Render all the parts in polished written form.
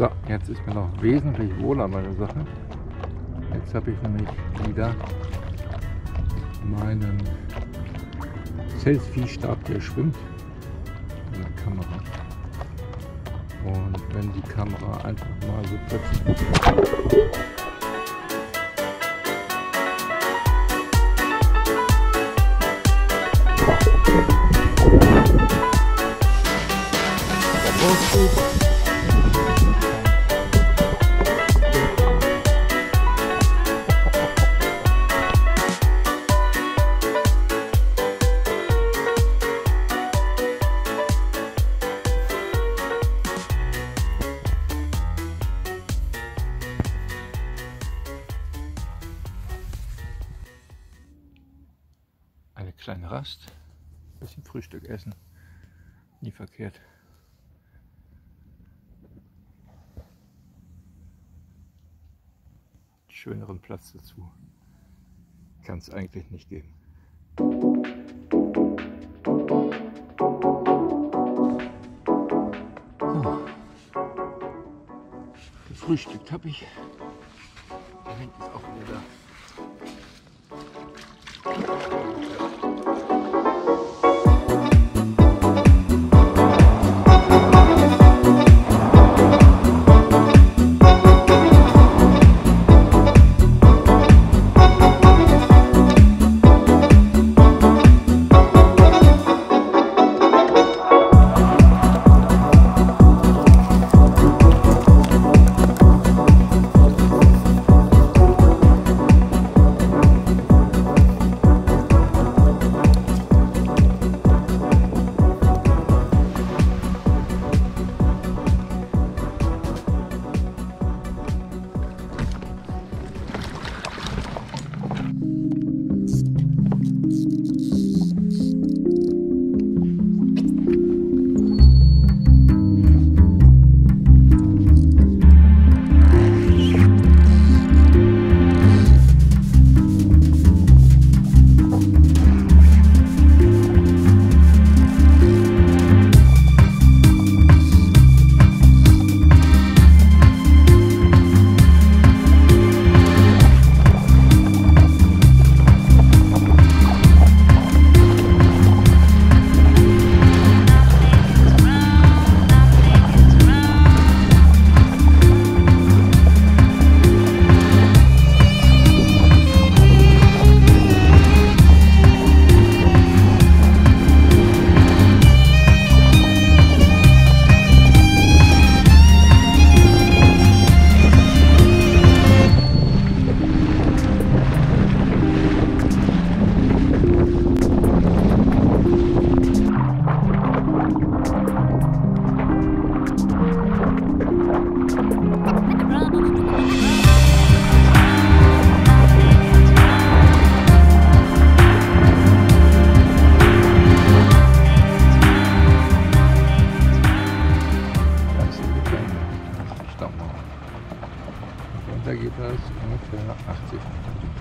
So, jetzt ist mir noch wesentlich wohler meine Sache. Jetzt habe ich nämlich wieder meinen Selfie-Stab, der schwimmt, mit der Kamera. Und wenn die Kamera einfach mal so plötzlich eine kleine Rast, ein bisschen Frühstück essen, nie verkehrt. Schöneren Platz dazu kann es eigentlich nicht geben. So. Gefrühstückt habe ich. Der Wind ist auch wieder da. Da geht das ungefähr 80 Minuten.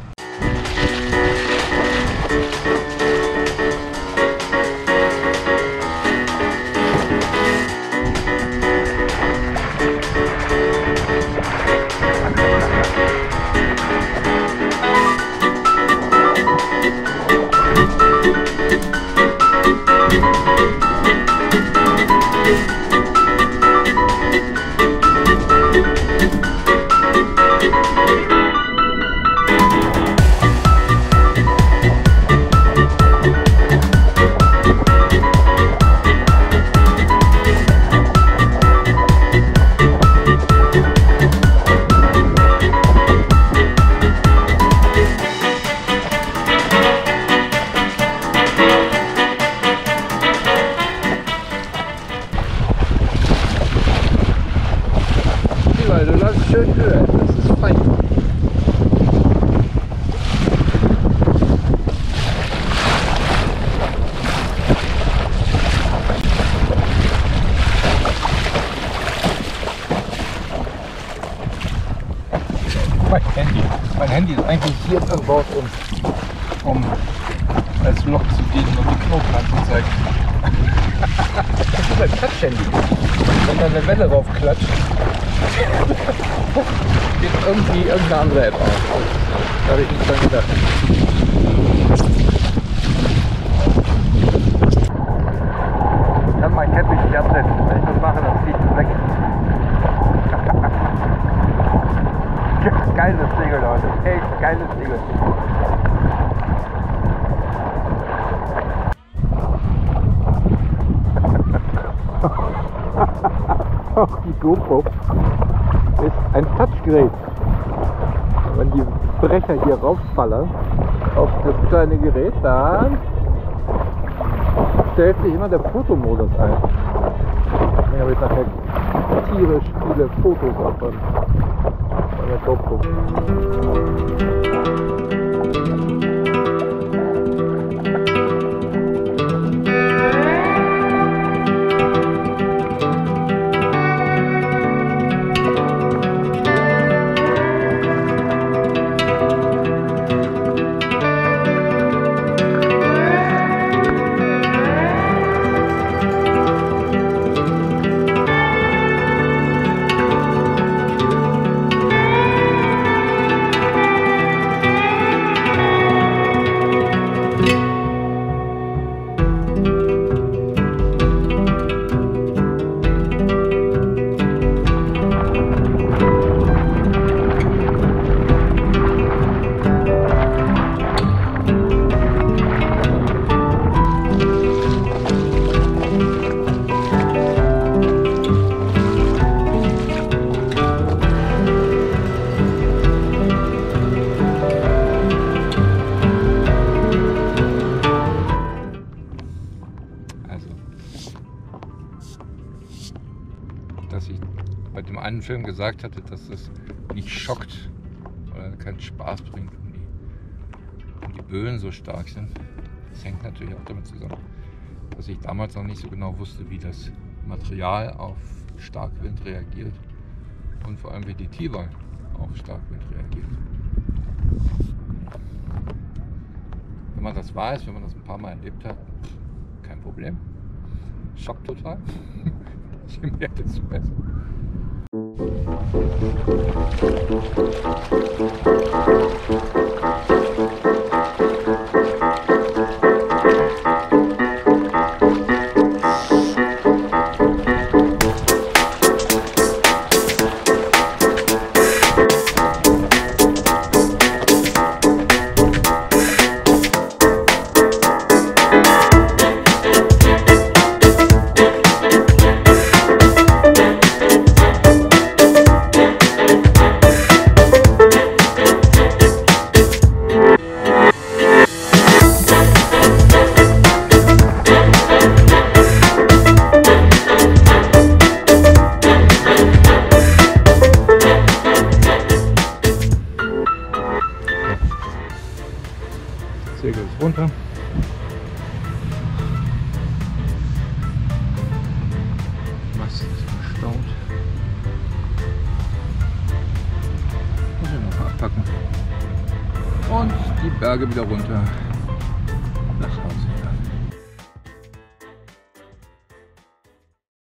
Du läufst schön höher, das ist fein. Mein Handy ist eigentlich hier an Bord, um als Loch zu dienen und die Knoten anzuzeigen. Das ist ein Touch-Handy. Wenn da eine Welle drauf klatscht, geht irgendwie irgendeine andere App auf. Da habe ich nicht dran gedacht. Ich kann meinen Teppich nicht absetzen. Wenn ich das mache, dann zieht es weg. Geiles Segel, Leute. Echt geiles Segel. Auch die GoPro ist ein Touchgerät. Wenn die Brecher hier raufballern auf das kleine Gerät, dann stellt sich immer der Fotomodus ein. Ich habe jetzt nachher tierisch viele Fotos davon bei der GoPro. Dass ich bei dem einen Film gesagt hatte, dass es nicht schockt oder keinen Spaß bringt, wenn die Böen so stark sind. Das hängt natürlich auch damit zusammen, dass ich damals noch nicht so genau wusste, wie das Material auf Starkwind reagiert und vor allem wie die T-Wahl auf Starkwind reagiert. Wenn man das weiß, wenn man das ein paar Mal erlebt hat, kein Problem. Schockt total. Je mehr, desto besser. Segel ist runter. Mast ist verstaut. Muss ich noch mal abpacken. Und die Berge wieder runter.